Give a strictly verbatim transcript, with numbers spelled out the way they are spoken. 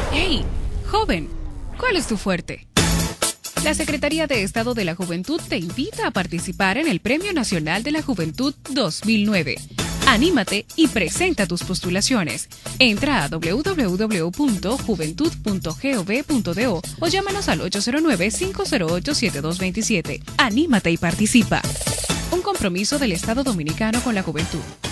Hey, joven, ¿cuál es tu fuerte? La Secretaría de Estado de la Juventud te invita a participar en el Premio Nacional de la Juventud dos mil nueve. Anímate y presenta tus postulaciones. Entra a doble u doble u doble u punto juventud punto gov punto do o llámanos al ocho cero nueve, cinco cero ocho, siete dos dos siete. Anímate y participa. Un compromiso del Estado Dominicano con la juventud.